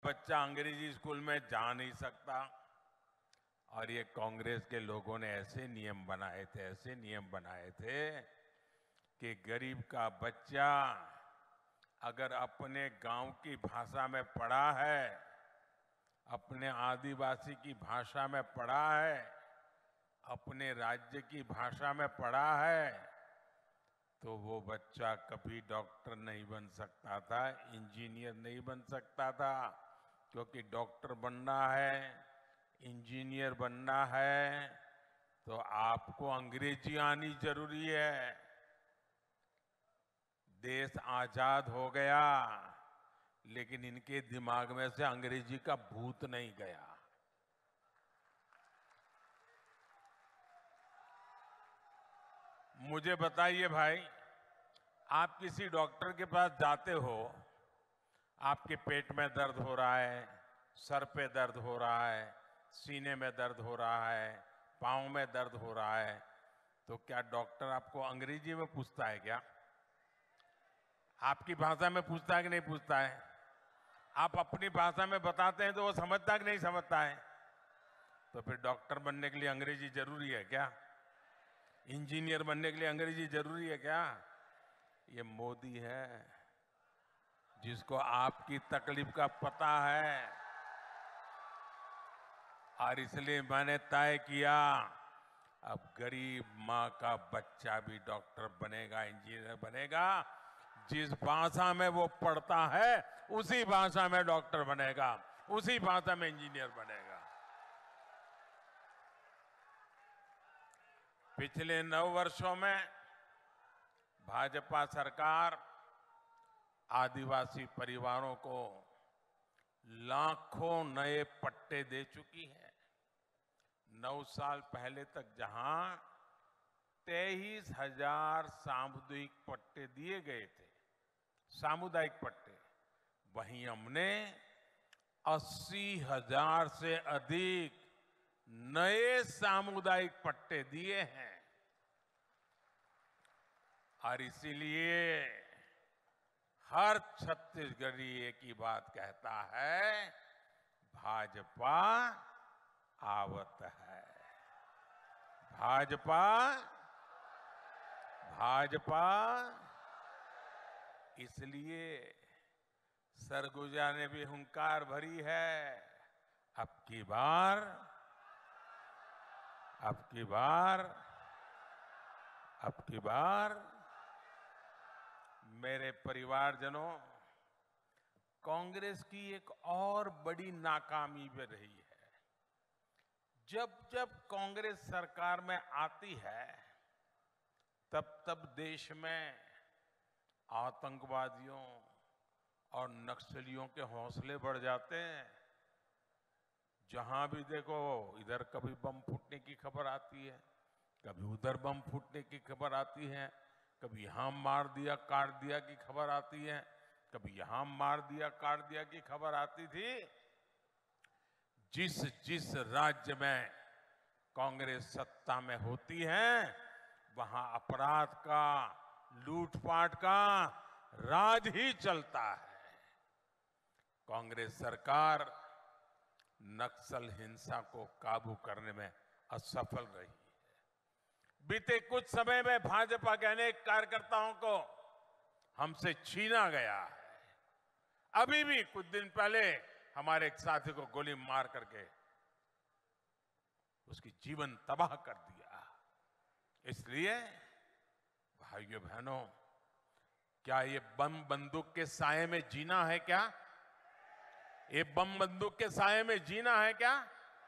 बच्चा अंग्रेजी स्कूल में जा नहीं सकता। और ये कांग्रेस के लोगों ने ऐसे नियम बनाए थे कि गरीब का बच्चा अगर अपने गांव की भाषा में पढ़ा है, अपने आदिवासी की भाषा में पढ़ा है, अपने राज्य की भाषा में पढ़ा है, तो वो बच्चा कभी डॉक्टर नहीं बन सकता था, इंजीनियर नहीं बन सकता था। क्योंकि डॉक्टर बनना है, इंजीनियर बनना है, तो आपको अंग्रेजी आनी जरूरी है। देश आजाद हो गया, लेकिन इनके दिमाग में से अंग्रेजी का भूत नहीं गया। मुझे बताइए भाई, आप किसी डॉक्टर के पास जाते हो, आपके पेट में दर्द हो रहा है, सर पे दर्द हो रहा है, सीने में दर्द हो रहा है, पांव में दर्द हो रहा है, तो क्या डॉक्टर आपको अंग्रेजी में पूछता है क्या? आपकी भाषा में पूछता है कि नहीं पूछता है? आप अपनी भाषा में बताते हैं तो वो समझता है कि नहीं समझता है? तो फिर डॉक्टर बनने के लिए अंग्रेजी जरूरी है क्या? इंजीनियर बनने के लिए अंग्रेजी जरूरी है क्या? ये मोदी है जिसको आपकी तकलीफ का पता है, और इसलिए मैंने तय किया अब गरीब माँ का बच्चा भी डॉक्टर बनेगा, इंजीनियर बनेगा। जिस भाषा में वो पढ़ता है उसी भाषा में डॉक्टर बनेगा, उसी भाषा में इंजीनियर बनेगा। पिछले 9 वर्षों में भाजपा सरकार आदिवासी परिवारों को लाखों नए पट्टे दे चुकी है। 9 साल पहले तक जहां 23,000 सामुदायिक पट्टे दिए गए थे, सामुदायिक पट्टे, वहीं हमने 80,000 से अधिक नए सामुदायिक पट्टे दिए हैं। और इसीलिए हर छत्तीसगढ़ी एक ही बात कहता है, भाजपा आवत है, भाजपा, भाजपा। इसलिए सरगुजा ने भी हुंकार भरी है, अब की बार मेरे परिवारजनों, कांग्रेस की एक और बड़ी नाकामी भी रही है। जब जब कांग्रेस सरकार में आती है, तब तब देश में आतंकवादियों और नक्सलियों के हौसले बढ़ जाते हैं। जहां भी देखो, इधर कभी बम फूटने की खबर आती है, कभी उधर बम फूटने की खबर आती है, कभी यहां मार दिया काट दिया की खबर आती है, कभी यहां मार दिया काट दिया की खबर आती थी। जिस जिस राज्य में कांग्रेस सत्ता में होती है, वहां अपराध का, लूटपाट का राज ही चलता है। कांग्रेस सरकार नक्सल हिंसा को काबू करने में असफल रही है। बीते कुछ समय में भाजपा के अनेक कार्यकर्ताओं को हमसे छीना गया है। अभी भी कुछ दिन पहले हमारे एक साथी को गोली मार करके उसकी जीवन तबाह कर दिया। इसलिए भाइयों बहनों, क्या ये बम बंदूक के साए में जीना है क्या? ये बम बंदूक के साए में जीना है क्या?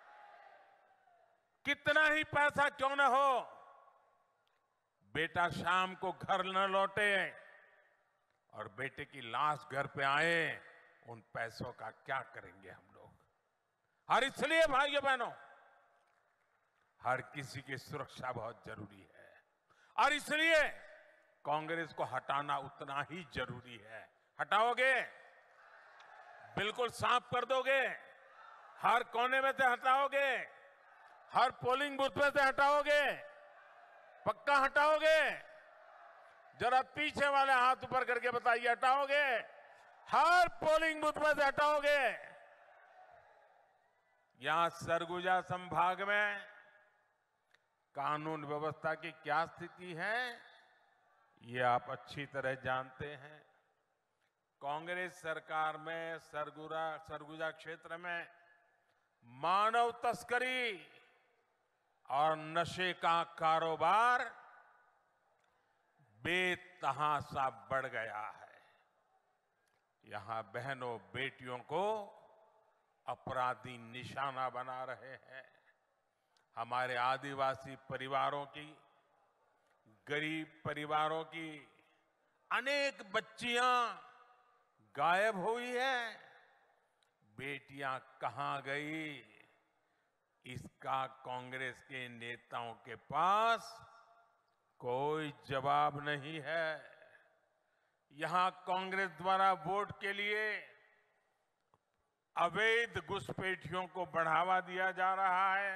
कितना ही पैसा क्यों न हो, बेटा शाम को घर न लौटे और बेटे की लाश घर पे आए, उन पैसों का क्या करेंगे हम लोग? और इसलिए भाइयों बहनों, हर किसी की सुरक्षा बहुत जरूरी है, और इसलिए कांग्रेस को हटाना उतना ही जरूरी है। हटाओगे? बिल्कुल साफ कर दोगे? हर कोने में से हटाओगे? हर पोलिंग बूथ में से हटाओगे? पक्का हटाओगे? जरा पीछे वाले हाथ ऊपर करके बताइए, हटाओगे? हर पोलिंग बूथ में से हटाओगे? यहां सरगुजा संभाग में कानून व्यवस्था की क्या स्थिति है, ये आप अच्छी तरह जानते हैं। कांग्रेस सरकार में सरगुजा क्षेत्र में मानव तस्करी और नशे का कारोबार बेतहाशा बढ़ गया है। यहां बहनों बेटियों को अपराधी निशाना बना रहे हैं। हमारे आदिवासी परिवारों की, गरीब परिवारों की अनेक बच्चियां गायब हुई हैं। बेटियां कहां गई, इसका कांग्रेस के नेताओं के पास कोई जवाब नहीं है। यहां कांग्रेस द्वारा वोट के लिए अवैध घुसपैठियों को बढ़ावा दिया जा रहा है।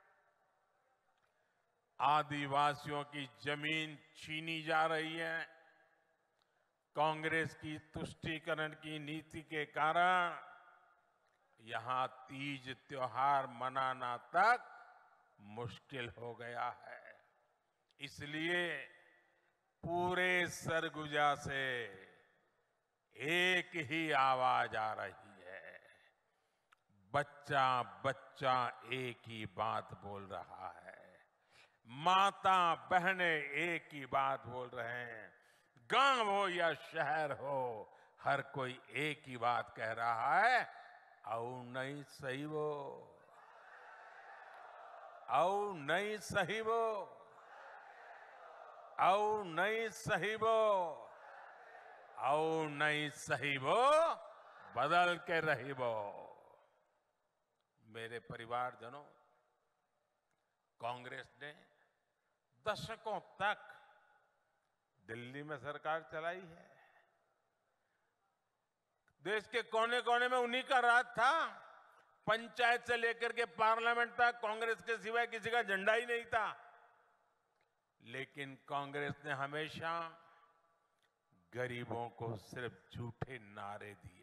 आदिवासियों की जमीन छीनी जा रही है। कांग्रेस की तुष्टीकरण की नीति के कारण यहां तीज त्योहार मनाना तक मुश्किल हो गया है। इसलिए पूरे सरगुजा से एक ही आवाज आ रही है, बच्चा बच्चा एक ही बात बोल रहा है, माता बहनें एक ही बात बोल रहे हैं। गांव हो या शहर हो, हर कोई एक ही बात कह रहा है, औ नहीं सही वो, औ नहीं सही वो, औ नहीं सही वो, औ नहीं सही वो, बदल के रही वो। मेरे परिवारजनों, कांग्रेस ने दशकों तक दिल्ली में सरकार चलाई है। देश के कोने कोने में उन्हीं का राज था। पंचायत से लेकर के पार्लियामेंट तक कांग्रेस के सिवाय किसी का झंडा ही नहीं था। लेकिन कांग्रेस ने हमेशा गरीबों को सिर्फ झूठे नारे दिए।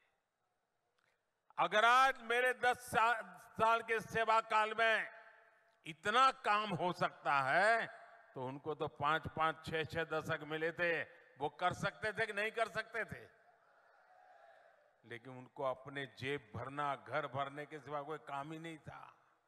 अगर आज मेरे 10 साल के सेवा काल में इतना काम हो सकता है, तो उनको तो 5-5, 6-6 दशक मिले थे। वो कर सकते थे कि नहीं कर सकते थे? लेकिन उनको अपने जेब भरना, घर भरने के सिवा कोई काम ही नहीं था।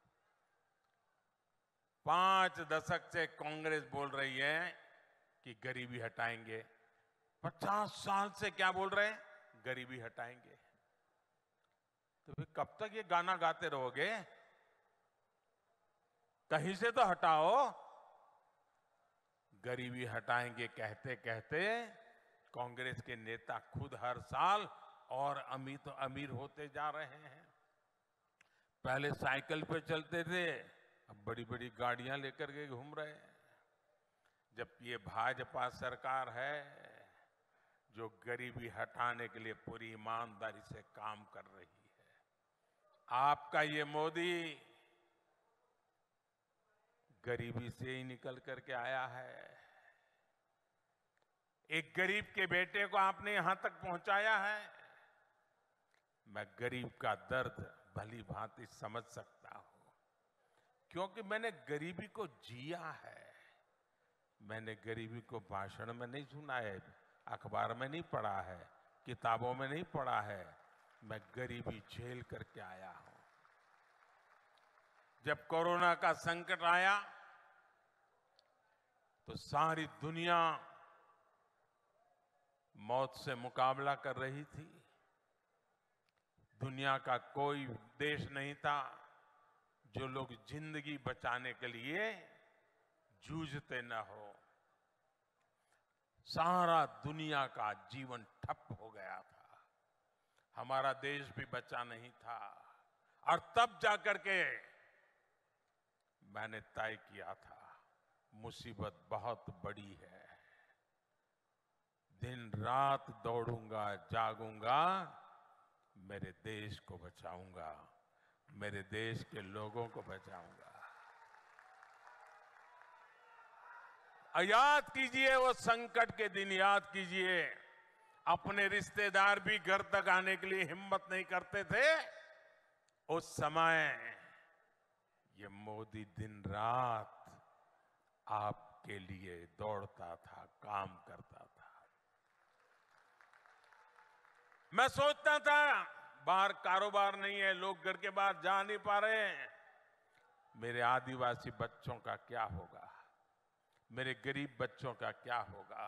5 दशक से कांग्रेस बोल रही है कि गरीबी हटाएंगे। 50 साल से क्या बोल रहे हैं? गरीबी हटाएंगे। तो फिर कब तक ये गाना गाते रहोगे? कहीं से तो हटाओ। गरीबी हटाएंगे कहते कहते कांग्रेस के नेता खुद हर साल और अमीर होते जा रहे हैं। पहले साइकिल पे चलते थे, अब बड़ी बड़ी गाड़ियां लेकर के घूम रहे हैं। जब ये भाजपा सरकार है जो गरीबी हटाने के लिए पूरी ईमानदारी से काम कर रही है। आपका ये मोदी गरीबी से ही निकल करके आया है। एक गरीब के बेटे को आपने यहां तक पहुंचाया है। मैं गरीब का दर्द भली भांति समझ सकता हूं, क्योंकि मैंने गरीबी को जिया है। मैंने गरीबी को भाषण में नहीं सुना है, अखबार में नहीं पढ़ा है, किताबों में नहीं पढ़ा है। मैं गरीबी झेल करके आया हूं। जब कोरोना का संकट आया तो सारी दुनिया मौत से मुकाबला कर रही थी। दुनिया का कोई देश नहीं था जो लोग जिंदगी बचाने के लिए जूझते न हो। सारा दुनिया का जीवन ठप हो गया था। हमारा देश भी बचा नहीं था। और तब जाकर के मैंने तय किया था, मुसीबत बहुत बड़ी है। दिन रात दौड़ूंगा, जागूंगा, मेरे देश को बचाऊंगा, मेरे देश के लोगों को बचाऊंगा। याद कीजिए वो संकट के दिन, याद कीजिए अपने रिश्तेदार भी घर तक आने के लिए हिम्मत नहीं करते थे। उस समय ये मोदी दिन रात आपके लिए दौड़ता था, काम करता था। मैं सोचता था बाहर कारोबार नहीं है, लोग घर के बाहर जा नहीं पा रहे हैं, मेरे आदिवासी बच्चों का क्या होगा, मेरे गरीब बच्चों का क्या होगा?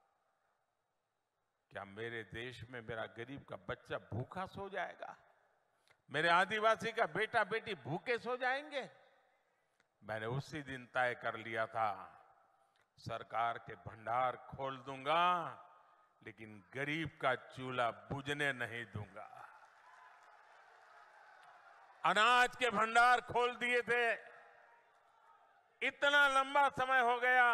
क्या मेरे देश में मेरा गरीब का बच्चा भूखा सो जाएगा? मेरे आदिवासी का बेटा बेटी भूखे सो जाएंगे? मैंने उसी दिन तय कर लिया था, सरकार के भंडार खोल दूंगा, लेकिन गरीब का चूल्हा बुझने नहीं दूंगा। अनाज के भंडार खोल दिए थे, इतना लंबा समय हो गया,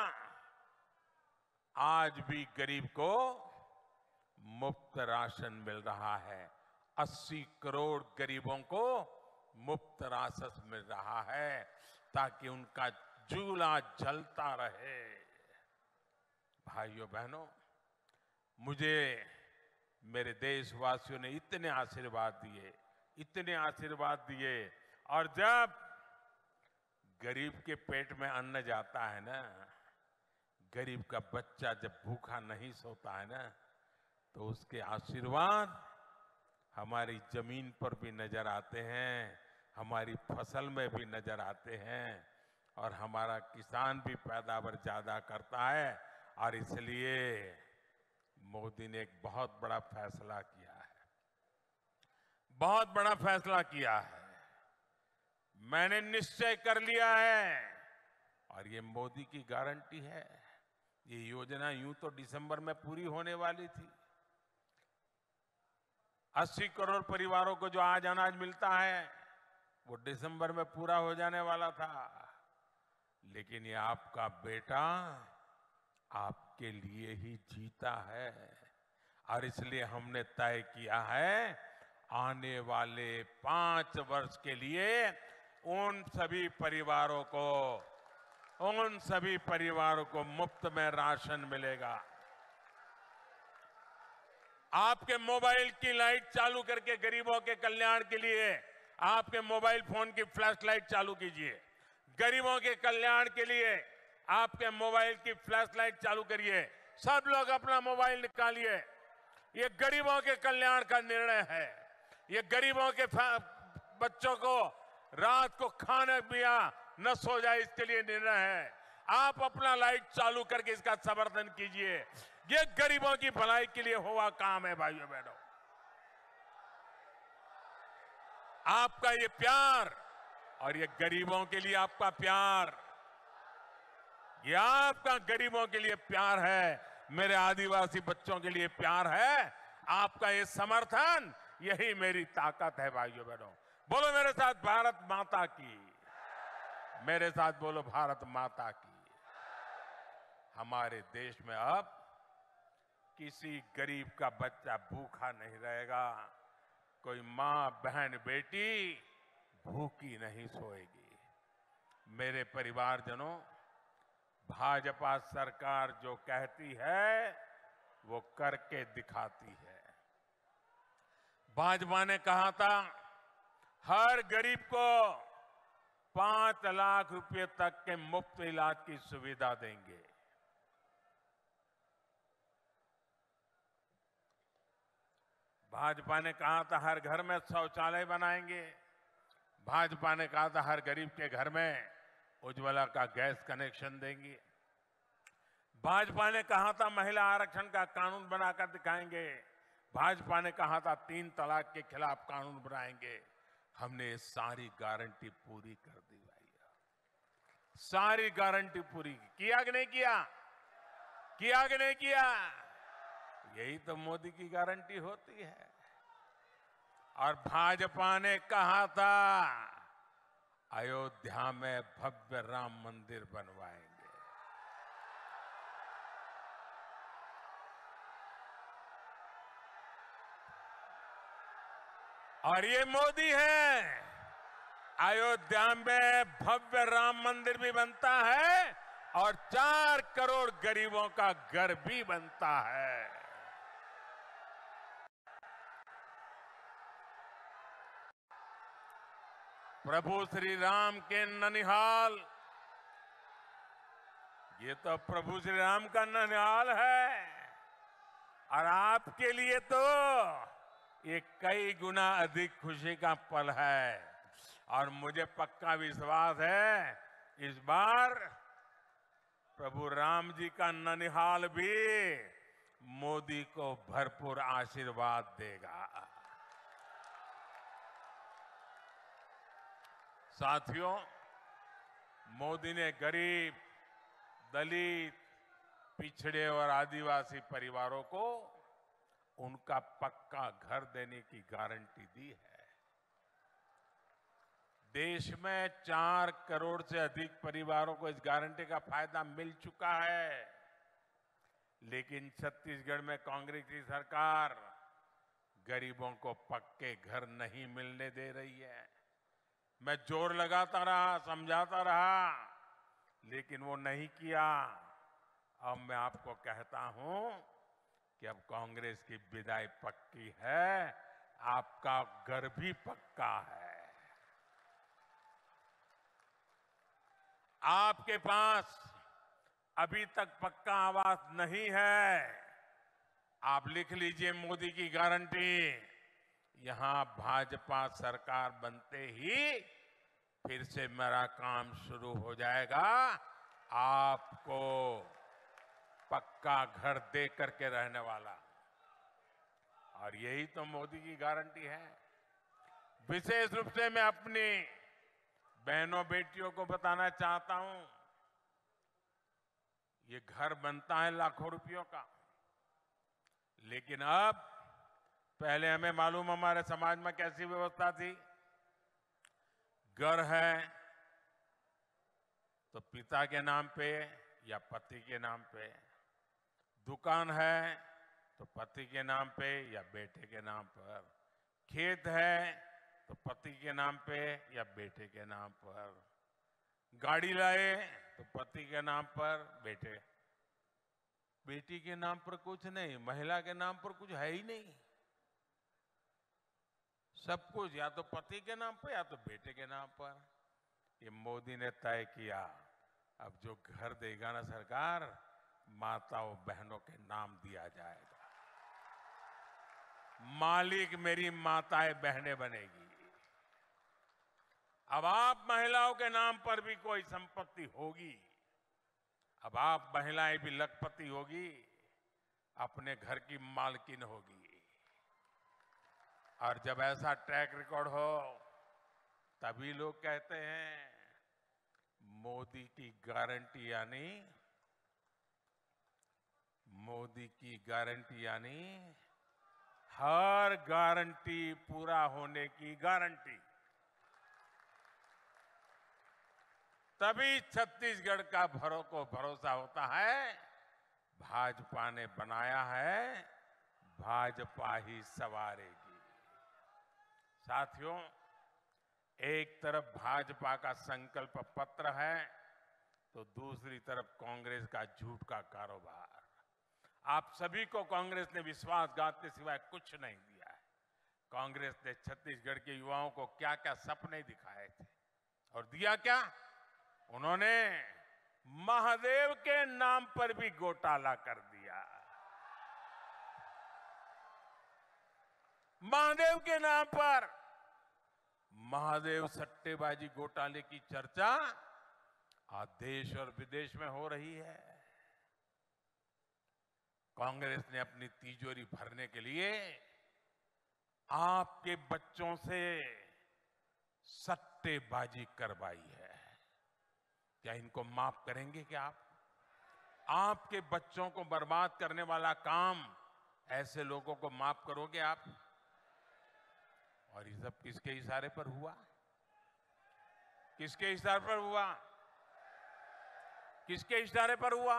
आज भी गरीब को मुफ्त राशन मिल रहा है। 80 करोड़ गरीबों को मुफ्त राशन मिल रहा है, ताकि उनका चूल्हा जलता रहे। भाइयों बहनों, मुझे मेरे देशवासियों ने इतने आशीर्वाद दिए, और जब गरीब के पेट में अन्न जाता है ना, गरीब का बच्चा जब भूखा नहीं सोता है ना, तो उसके आशीर्वाद हमारी जमीन पर भी नजर आते हैं, हमारी फसल में भी नजर आते हैं, और हमारा किसान भी पैदावार ज्यादा करता है। और इसलिए मोदी ने एक बहुत बड़ा फैसला किया है, बहुत बड़ा फैसला किया है। मैंने निश्चय कर लिया है, और ये मोदी की गारंटी है, ये योजना यूं तो दिसंबर में पूरी होने वाली थी। 80 करोड़ परिवारों को जो आज अनाज मिलता है, वो दिसंबर में पूरा हो जाने वाला था, लेकिन ये आपका बेटा आपके लिए ही जीता है, और इसलिए हमने तय किया है, आने वाले 5 वर्ष के लिए उन सभी परिवारों को मुफ्त में राशन मिलेगा। आपके मोबाइल की लाइट चालू करके गरीबों के कल्याण के लिए आपके मोबाइल फोन की फ्लैश लाइट चालू कीजिए। गरीबों के कल्याण के लिए आपके मोबाइल की फ्लैश लाइट चालू करिए। सब लोग अपना मोबाइल निकालिए। ये गरीबों के कल्याण का निर्णय है। ये गरीबों के बच्चों को रात को खाने पिया न सो जाए, इसके लिए निर्णय है। आप अपना लाइट चालू करके इसका समर्थन कीजिए। ये गरीबों की भलाई के लिए हुआ काम है। भाइयों बहनों, आपका ये प्यार और ये गरीबों के लिए आपका प्यार, ये आपका गरीबों के लिए प्यार है, मेरे आदिवासी बच्चों के लिए प्यार है। आपका ये समर्थन, यही मेरी ताकत है। भाइयों बहनों, बोलो मेरे साथ भारत माता की, मेरे साथ बोलो भारत माता की। हमारे देश में अब किसी गरीब का बच्चा भूखा नहीं रहेगा, कोई मां बहन बेटी भूखी नहीं सोएगी। मेरे परिवारजनों, भाजपा सरकार जो कहती है वो करके दिखाती है। भाजपा ने कहा था हर गरीब को 5 लाख रुपए तक के मुफ्त इलाज की सुविधा देंगे। भाजपा ने कहा था हर घर में शौचालय बनाएंगे। भाजपा ने कहा था हर गरीब के घर में उज्ज्वला का गैस कनेक्शन देंगे। भाजपा ने कहा था महिला आरक्षण का कानून बनाकर दिखाएंगे। भाजपा ने कहा था 3 तलाक के खिलाफ कानून बनाएंगे। हमने ये सारी गारंटी पूरी कर दी भैया, सारी गारंटी पूरी किया कि नहीं किया? किया कि नहीं किया? यही तो मोदी की गारंटी होती है। और भाजपा ने कहा था अयोध्या में भव्य राम मंदिर बनवाएंगे। और ये मोदी है, अयोध्या में भव्य राम मंदिर भी बनता है और 4 करोड़ गरीबों का घर भी बनता है। प्रभु श्री राम के ननिहाल, ये तो प्रभु श्री राम का ननिहाल है और आपके लिए तो ये कई गुना अधिक खुशी का पल है। और मुझे पक्का विश्वास है इस बार प्रभु राम जी का ननिहाल भी मोदी को भरपूर आशीर्वाद देगा। साथियों, मोदी ने गरीब, दलित, पिछड़े और आदिवासी परिवारों को उनका पक्का घर देने की गारंटी दी है। देश में 4 करोड़ से अधिक परिवारों को इस गारंटी का फायदा मिल चुका है, लेकिन छत्तीसगढ़ में कांग्रेस की सरकार गरीबों को पक्के घर नहीं मिलने दे रही है। मैं जोर लगाता रहा, समझाता रहा, लेकिन वो नहीं किया। अब मैं आपको कहता हूं कि अब कांग्रेस की विदाई पक्की है, आपका घर भी पक्का है। आपके पास अभी तक पक्का आवास नहीं है, आप लिख लीजिए मोदी की गारंटी। यहां भाजपा सरकार बनते ही फिर से मेरा काम शुरू हो जाएगा, आपको पक्का घर दे करके रहने वाला। और यही तो मोदी की गारंटी है। विशेष रूप से मैं अपनी बहनों बेटियों को बताना चाहता हूं, ये घर बनता है लाखों रुपयों का, लेकिन अब पहले हमें मालूम हमारे समाज में कैसी व्यवस्था थी। घर है तो पिता के नाम पे या पति के नाम पे, दुकान है तो पति के नाम पे या बेटे के नाम पर, खेत है तो पति के नाम पे या बेटे के नाम पर, गाड़ी लाए तो पति के नाम पर, बेटी के नाम पर कुछ नहीं, महिला के नाम पर कुछ है ही नहीं। सब कुछ या तो पति के नाम पर या तो बेटे के नाम पर। ये मोदी ने तय किया, अब जो घर देगा ना सरकार, माताओं बहनों के नाम दिया जाएगा। मालिक मेरी माताएं बहनें बनेगी। अब आप महिलाओं के नाम पर भी कोई संपत्ति होगी, अब आप महिलाएं भी लखपति होगी, अपने घर की मालकिन होगी। और जब ऐसा ट्रैक रिकॉर्ड हो तभी लोग कहते हैं मोदी की गारंटी यानी, मोदी की गारंटी यानी हर गारंटी पूरा होने की गारंटी। तभी छत्तीसगढ़ का भरोसा होता है, भाजपा ने बनाया है, भाजपा ही सवारेगी। साथियों, एक तरफ भाजपा का संकल्प पत्र है तो दूसरी तरफ कांग्रेस का झूठ का कारोबार। आप सभी को कांग्रेस ने विश्वासघात के सिवाय कुछ नहीं दिया है। कांग्रेस ने छत्तीसगढ़ के युवाओं को क्या क्या सपने दिखाए थे और दिया क्या? उन्होंने महादेव के नाम पर भी घोटाला कर दिया। महादेव के नाम पर महादेव सट्टेबाजी घोटाले की चर्चा आज देश और विदेश में हो रही है। कांग्रेस ने अपनी तिजोरी भरने के लिए आपके बच्चों से सट्टेबाजी करवाई है। क्या इनको माफ करेंगे क्या आप? आपके बच्चों को बर्बाद करने वाला काम ऐसे लोगों को माफ करोगे आप? और ये सब किसके इशारे पर हुआ? किसके इशारे पर हुआ? किसके इशारे पर हुआ?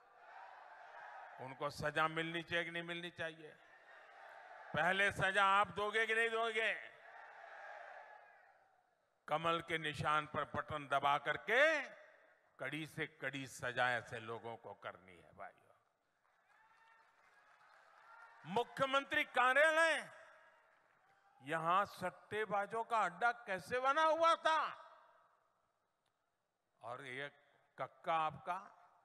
उनको सजा मिलनी चाहिए कि नहीं मिलनी चाहिए? पहले सजा आप दोगे कि नहीं दोगे? कमल के निशान पर बटन दबा करके कड़ी से कड़ी सजा ऐसे लोगों को करनी है भाइयों। मुख्यमंत्री कार्यालय यहां सट्टेबाजों का अड्डा कैसे बना हुआ था। और ये कक्का आपका,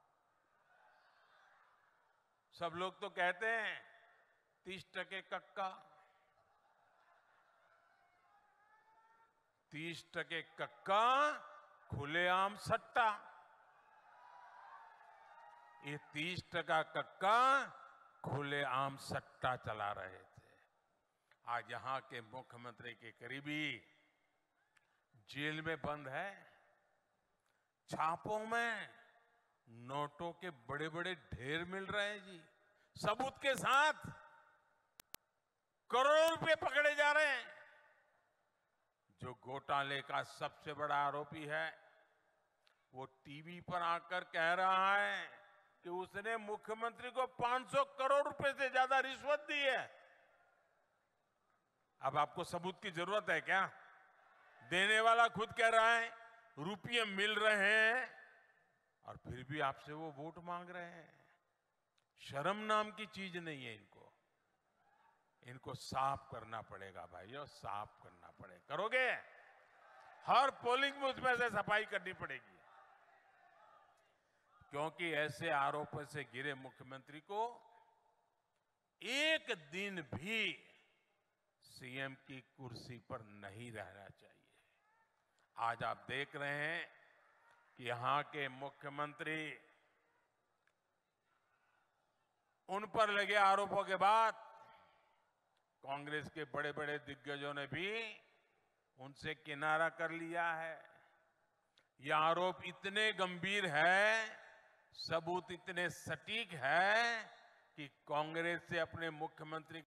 सब लोग तो कहते हैं 30% कक्का, 30% कक्का, खुलेआम सट्टा। ये 30% कक्का खुलेआम सट्टा चला रहे थे। आज यहां के मुख्यमंत्री के करीबी जेल में बंद है। छापों में नोटों के बड़े बड़े ढेर मिल रहे हैं जी, सबूत के साथ करोड़ों रुपए पकड़े जा रहे हैं। जो घोटाले का सबसे बड़ा आरोपी है वो टीवी पर आकर कह रहा है कि उसने मुख्यमंत्री को 500 करोड़ रुपए से ज्यादा रिश्वत दी है। अब आपको सबूत की जरूरत है क्या? देने वाला खुद कह रहा है रुपये मिल रहे हैं और फिर भी आपसे वो वोट मांग रहे हैं। शर्म नाम की चीज नहीं है इनको। इनको साफ करना पड़ेगा भाइयों, साफ करना पड़ेगा। करोगे? हर पोलिंग बूथ में से सफाई करनी पड़ेगी, क्योंकि ऐसे आरोपों से घिरे मुख्यमंत्री को एक दिन भी सीएम की कुर्सी पर नहीं रहना चाहिए। आज आप देख रहे हैं कि यहां के मुख्यमंत्री, उन पर लगे आरोपों के बाद कांग्रेस के बड़े बड़े दिग्गजों ने भी उनसे किनारा कर लिया है। ये आरोप इतने गंभीर है, सबूत इतने सटीक है कि कांग्रेस से अपने मुख्यमंत्री